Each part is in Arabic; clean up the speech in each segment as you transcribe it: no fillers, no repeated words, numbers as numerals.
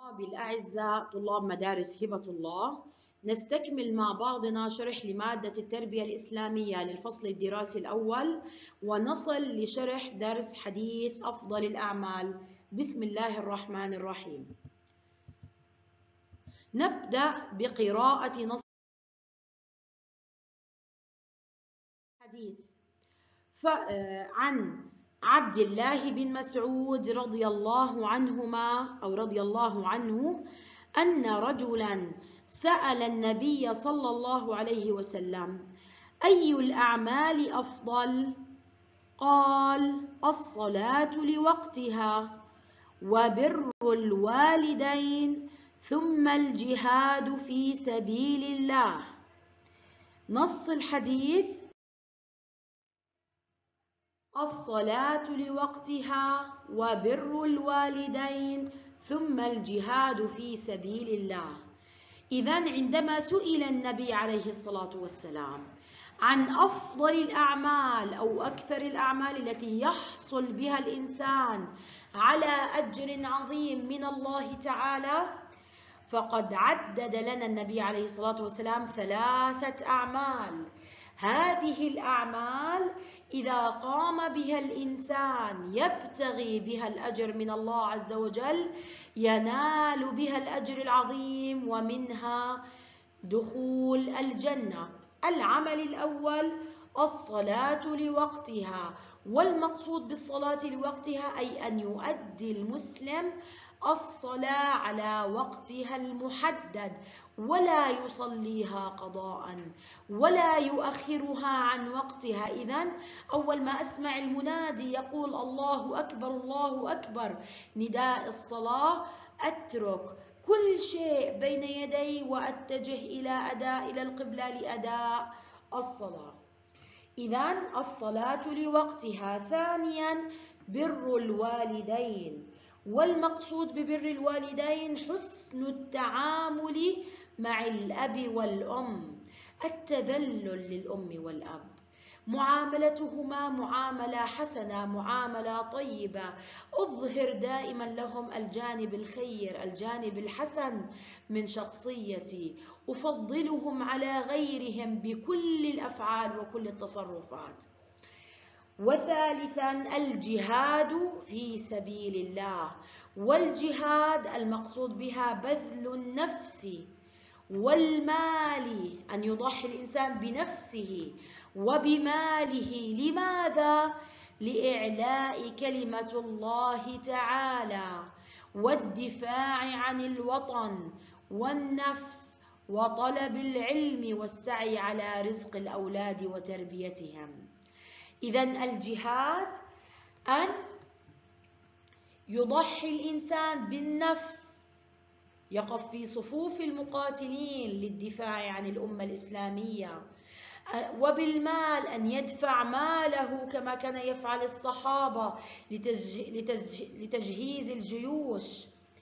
طلابي الأعزاء طلاب مدارس هبة الله، نستكمل مع بعضنا شرح لمادة التربية الإسلامية للفصل الدراسي الأول، ونصل لشرح درس حديث أفضل الأعمال. بسم الله الرحمن الرحيم. نبدأ بقراءة نص الحديث. عن عبد الله بن مسعود رضي الله عنه أن رجلا سأل النبي صلى الله عليه وسلم: أي الأعمال أفضل؟ قال: الصلاة لوقتها، وبر الوالدين، ثم الجهاد في سبيل الله. نص الحديث: الصلاة لوقتها، وبر الوالدين، ثم الجهاد في سبيل الله. إذن عندما سئل النبي عليه الصلاة والسلام عن أفضل الأعمال أو أكثر الأعمال التي يحصل بها الإنسان على أجر عظيم من الله تعالى، فقد عدد لنا النبي عليه الصلاة والسلام 3 أعمال. هذه الأعمال إذا قام بها الإنسان يبتغي بها الأجر من الله عز وجل، ينال بها الأجر العظيم ومنها دخول الجنة. العمل الأول: الصلاة لوقتها، والمقصود بالصلاة لوقتها أي أن يؤدي المسلم الصلاة على وقتها المحدد، ولا يصليها قضاء ولا يؤخرها عن وقتها. إذن أول ما أسمع المنادي يقول الله أكبر الله أكبر، نداء الصلاة، أترك كل شيء بين يدي وأتجه إلى القبلة لأداء الصلاة. إذن الصلاة لوقتها. ثانيا: بر الوالدين، والمقصود ببر الوالدين حسن التعامل مع الأب والأم، التذلل للأم والأب، معاملتهما معاملة حسنة، معاملة طيبة، أظهر دائما لهم الجانب الخير، الجانب الحسن من شخصيتي، أفضلهم على غيرهم بكل الأفعال وكل التصرفات. وثالثا: الجهاد في سبيل الله، والجهاد المقصود بها بذل النفس والمال، أن يضحي الإنسان بنفسه وبماله. لماذا؟ لإعلاء كلمة الله تعالى، والدفاع عن الوطن والنفس، وطلب العلم والسعي على رزق الأولاد وتربيتهم. إذن الجهاد أن يضحي الإنسان بالنفس، يقف في صفوف المقاتلين للدفاع عن الأمة الإسلامية، وبالمال أن يدفع ماله كما كان يفعل الصحابة لتجهيز الجيوش.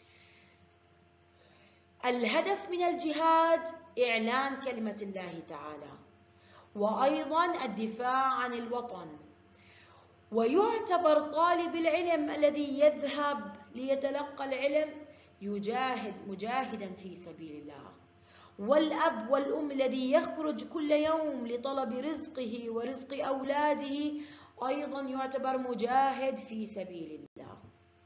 الهدف من الجهاد إعلان كلمة الله تعالى، وأيضا الدفاع عن الوطن. ويعتبر طالب العلم الذي يذهب ليتلقى العلم يجاهد مجاهدا في سبيل الله، والأب والأم الذي يخرج كل يوم لطلب رزقه ورزق أولاده أيضا يعتبر مجاهد في سبيل الله.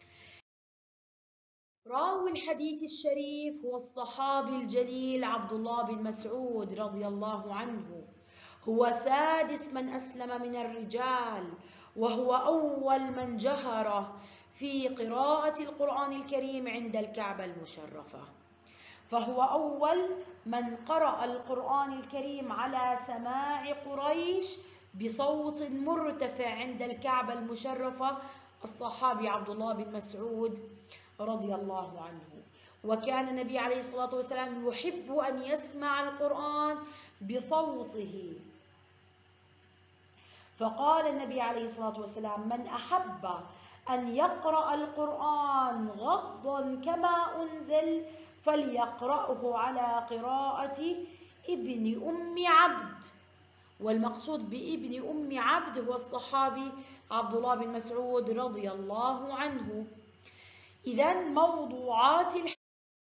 راوي الحديث الشريف هو الصحابي الجليل عبد الله بن مسعود رضي الله عنه، هو 6 من أسلم من الرجال، وهو أول من جهر في قراءة القرآن الكريم عند الكعبة المشرفة، فهو أول من قرأ القرآن الكريم على سماع قريش بصوت مرتفع عند الكعبة المشرفة، الصحابي عبد الله بن مسعود رضي الله عنه. وكان النبي عليه الصلاة والسلام يحب أن يسمع القرآن بصوته، فقال النبي عليه الصلاة والسلام: من أحب أن يقرأ القرآن غضا كما أنزل فليقرأه على قراءة ابن أم عبد. والمقصود بابن أم عبد هو الصحابي عبد الله بن مسعود رضي الله عنه. إذن موضوعات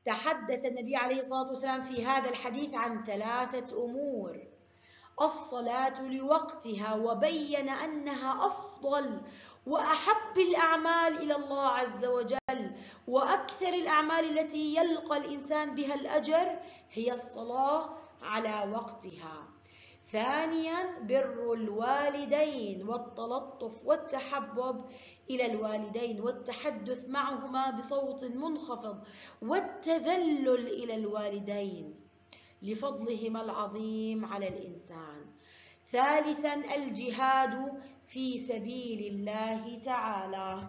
تحدث النبي عليه الصلاة والسلام في هذا الحديث عن 3 أمور: الصلاة لوقتها، وبين أنها أفضل وأحب الأعمال إلى الله عز وجل، وأكثر الأعمال التي يلقى الإنسان بها الأجر هي الصلاة على وقتها. ثانياً بر الوالدين والتلطف والتحبب إلى الوالدين والتحدث معهما بصوت منخفض والتذلل إلى الوالدين لفضلهما العظيم على الإنسان. ثالثاً الجهاد في سبيل الله تعالى.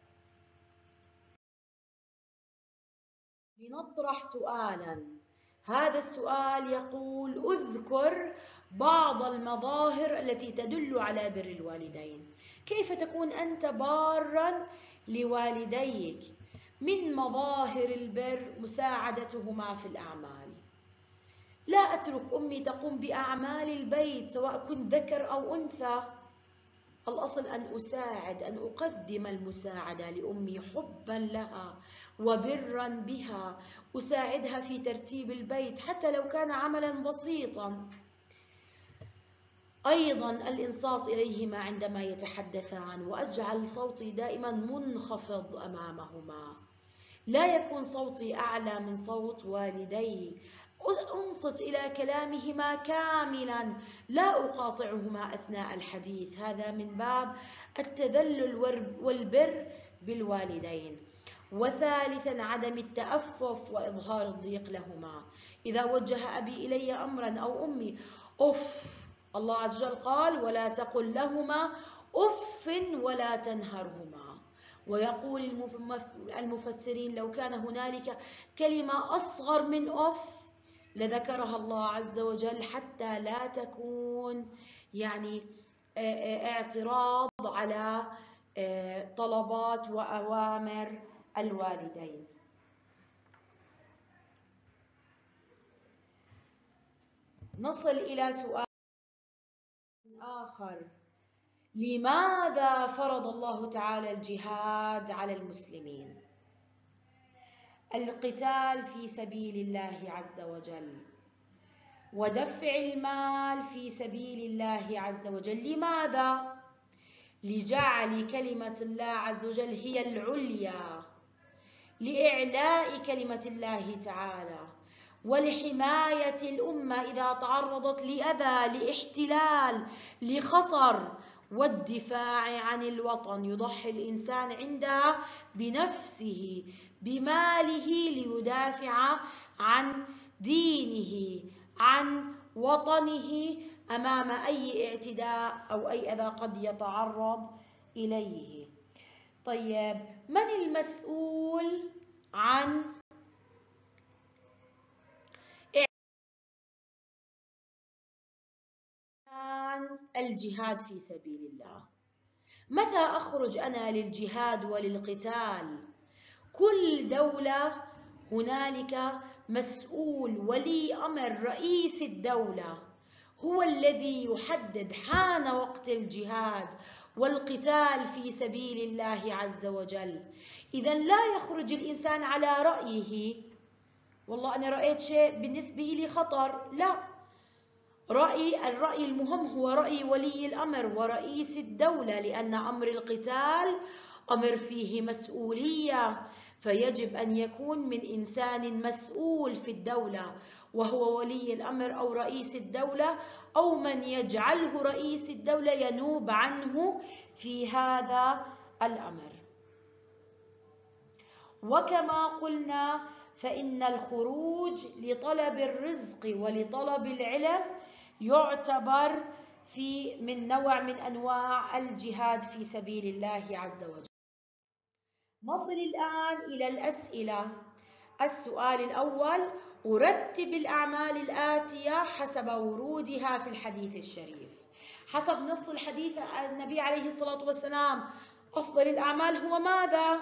لنطرح سؤالاً. هذا السؤال يقول: اذكر بعض المظاهر التي تدل على بر الوالدين. كيف تكون أنت باراً لوالديك؟ من مظاهر البر مساعدتهما في الأعمال. لا أترك أمي تقوم بأعمال البيت سواء كنت ذكر أو أنثى، الأصل أن أساعد، أن أقدم المساعدة لأمي حباً لها وبراً بها، أساعدها في ترتيب البيت حتى لو كان عملاً بسيطاً. أيضاً الإنصات إليهما عندما يتحدثان، وأجعل صوتي دائماً منخفض أمامهما، لا يكون صوتي أعلى من صوت والدي. أنصت إلى كلامهما كاملاً، لا أقاطعهما أثناء الحديث، هذا من باب التذلل والبر بالوالدين. وثالثاً عدم التأفف وإظهار الضيق لهما. إذا وجه أبي إلي أمراً أو أمي، أف، الله عز وجل قال: ولا تقل لهما أف ولا تنهرهما. ويقول المفسرين: لو كان هنالك كلمة أصغر من أف لذكرها الله عز وجل حتى لا تكون اعتراض على طلبات وأوامر الوالدين. نصل إلى سؤال آخر: لماذا فرض الله تعالى الجهاد على المسلمين؟ القتال في سبيل الله عز وجل ودفع المال في سبيل الله عز وجل. لماذا؟ لجعل كلمة الله عز وجل هي العليا، لإعلاء كلمة الله تعالى، ولحماية الأمة إذا تعرضت لأذى، لاحتلال، لخطر، والدفاع عن الوطن. يضحي الإنسان عندها بنفسه بماله ليدافع عن دينه، عن وطنه أمام أي اعتداء أو أي أذى قد يتعرض إليه. طيب، من المسؤول عن الجهاد في سبيل الله؟ متى أخرج أنا للجهاد وللقتال؟ كل دولة هنالك مسؤول، ولي أمر، رئيس الدولة هو الذي يحدد حان وقت الجهاد والقتال في سبيل الله عز وجل. إذن لا يخرج الإنسان على رأيه: والله أنا رأيت شيء بالنسبة لي خطر. لا، الرأي المهم هو رأي ولي الأمر ورئيس الدولة، لأن أمر القتال أمر فيه مسؤولية، فيجب أن يكون من إنسان مسؤول في الدولة، وهو ولي الأمر أو رئيس الدولة، أو من يجعله رئيس الدولة ينوب عنه في هذا الأمر. وكما قلنا فإن الخروج لطلب الرزق ولطلب العلم يعتبر من نوع من أنواع الجهاد في سبيل الله عز وجل. نصل الآن إلى الأسئلة. السؤال الأول: أرتب الأعمال الآتية حسب ورودها في الحديث الشريف. حسب نص الحديث النبي عليه الصلاة والسلام أفضل الأعمال هو ماذا؟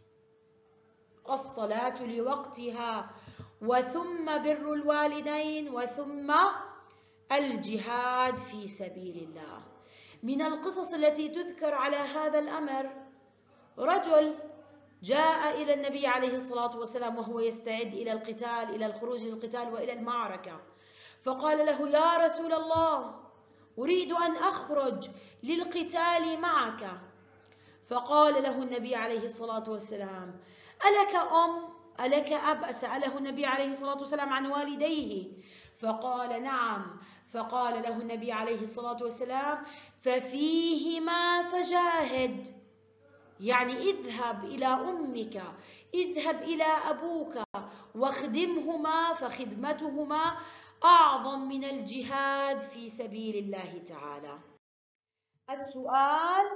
الصلاة لوقتها، وثم بر الوالدين، وثم الجهاد في سبيل الله. من القصص التي تذكر على هذا الأمر رجل جاء إلى النبي عليه الصلاة والسلام وهو يستعد إلى القتال، إلى الخروج للقتال وإلى المعركة، فقال له: يا رسول الله، أريد أن أخرج للقتال معك. فقال له النبي عليه الصلاة والسلام: ألك أم؟ ألك أب؟ سأله النبي عليه الصلاة والسلام عن والديه، فقال: نعم. فقال له النبي عليه الصلاة والسلام: ففيهما فجاهد، يعني اذهب إلى أمك، اذهب إلى أبوك واخدمهما، فخدمتهما أعظم من الجهاد في سبيل الله تعالى. السؤال: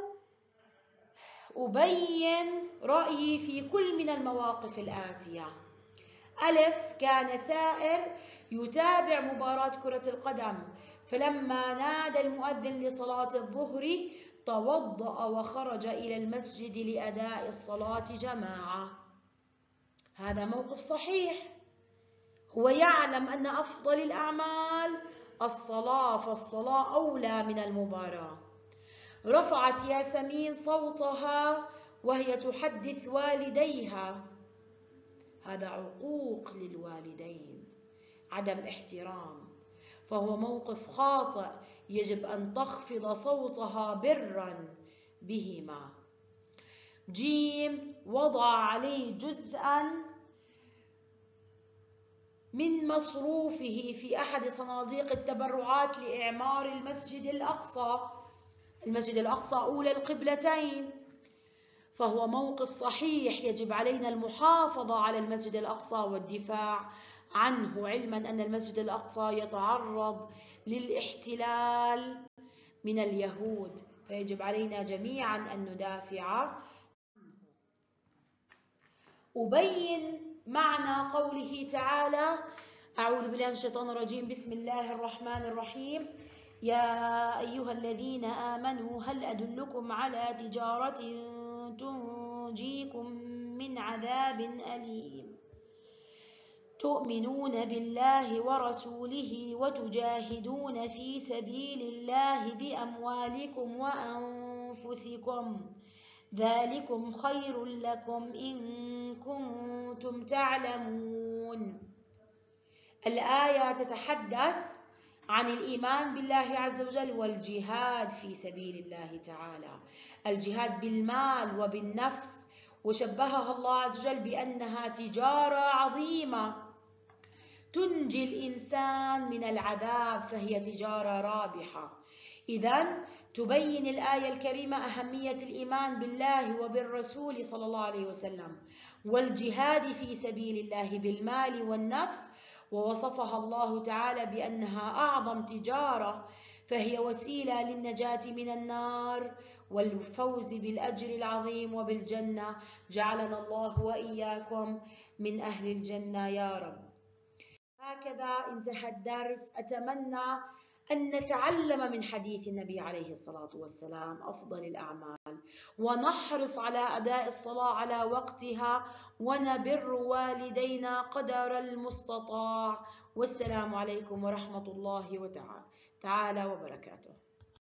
أبين رأيي في كل من المواقف الآتية. ألف: كان ثائر يتابع مباراة كرة القدم، فلما نادى المؤذن لصلاة الظهر توضأ وخرج إلى المسجد لأداء الصلاة جماعة. هذا موقف صحيح، هو يعلم أن أفضل الأعمال الصلاة، فالصلاة أولى من المباراة. رفعت ياسمين صوتها وهي تحدث والديها، هذا عقوق للوالدين، عدم احترام، فهو موقف خاطئ، يجب أن تخفض صوتها برا بهما. جيم: وضع عليه جزءا من مصروفه في أحد صناديق التبرعات لإعمار المسجد الأقصى. المسجد الأقصى أولى القبلتين، فهو موقف صحيح، يجب علينا المحافظة على المسجد الأقصى والدفاع عنه، علما أن المسجد الأقصى يتعرض للاحتلال من اليهود، فيجب علينا جميعا أن ندافع عنه. أبين معنى قوله تعالى: أعوذ بالله من الشيطان الرجيم، بسم الله الرحمن الرحيم، يا أيها الذين آمنوا هل أدلكم على تجارة تنجيكم من عذاب أليم تؤمنون بالله ورسوله وتجاهدون في سبيل الله بأموالكم وأنفسكم، ذلكم خير لكم إن كنتم تعلمون. الآية تتحدث عن الإيمان بالله عز وجل والجهاد في سبيل الله تعالى، الجهاد بالمال وبالنفس، وشبهها الله عز وجل بأنها تجارة عظيمة تنجي الإنسان من العذاب، فهي تجارة رابحة. إذن تبين الآية الكريمة أهمية الإيمان بالله وبالرسول صلى الله عليه وسلم والجهاد في سبيل الله بالمال والنفس، ووصفها الله تعالى بأنها أعظم تجارة، فهي وسيلة للنجاة من النار والفوز بالأجر العظيم وبالجنة. جعلنا الله وإياكم من أهل الجنة يا رب. هكذا انتهى الدرس. أتمنى أن نتعلم من حديث النبي عليه الصلاة والسلام أفضل الأعمال، ونحرص على أداء الصلاة على وقتها، ونبر والدينا قدر المستطاع. والسلام عليكم ورحمة الله تعالى وبركاته.